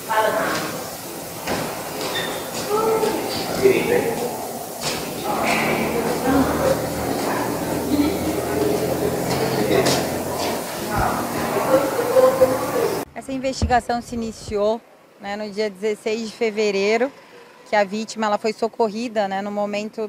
Essa investigação se iniciou, né, no dia 16 de fevereiro, que a vítima ela foi socorrida, né, no momento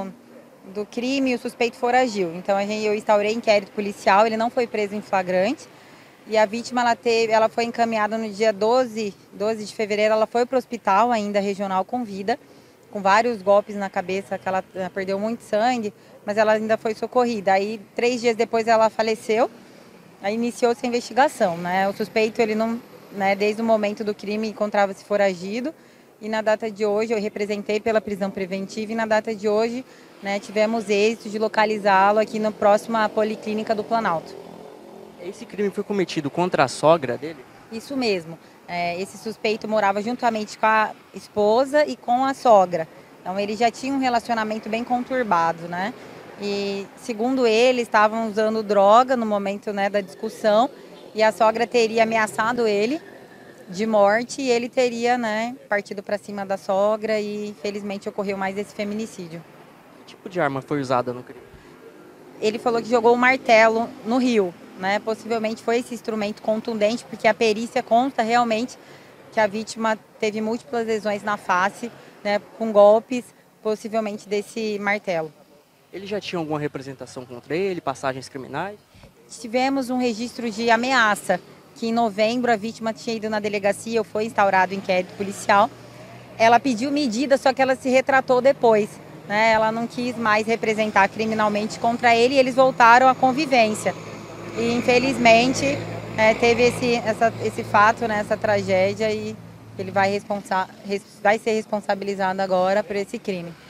do crime e o suspeito foragiu. Então eu instaurei inquérito policial, ele não foi preso em flagrante. E a vítima ela foi encaminhada no dia 12 de fevereiro, ela foi para o hospital ainda regional com vida, com vários golpes na cabeça, que ela perdeu muito sangue, mas ela ainda foi socorrida. Aí 3 dias depois ela faleceu, aí iniciou-se a investigação, né? O suspeito, ele não, né, desde o momento do crime encontrava-se foragido, e na data de hoje eu representei pela prisão preventiva, e na data de hoje, né, tivemos êxito de localizá-lo aqui na próxima Policlínica do Planalto. Esse crime foi cometido contra a sogra dele? Isso mesmo. Esse suspeito morava juntamente com a esposa e com a sogra. Então ele já tinha um relacionamento bem conturbado, né? E segundo ele, estavam usando droga no momento, né, da discussão, e a sogra teria ameaçado ele de morte e ele teria, né, partido para cima da sogra, e infelizmente ocorreu mais esse feminicídio. Que tipo de arma foi usada no crime? Ele falou que jogou o martelo no rio, né? Possivelmente foi esse instrumento contundente, porque a perícia consta realmente que a vítima teve múltiplas lesões na face, né, com golpes, possivelmente desse martelo. Ele já tinha alguma representação contra ele, passagens criminais? Tivemos um registro de ameaça, que em novembro a vítima tinha ido na delegacia, foi instaurado o inquérito policial. Ela pediu medida, só que ela se retratou depois, né? Ela não quis mais representar criminalmente contra ele, e eles voltaram à convivência. E infelizmente teve esse fato, né, essa tragédia, e ele vai ser responsabilizado agora por esse crime.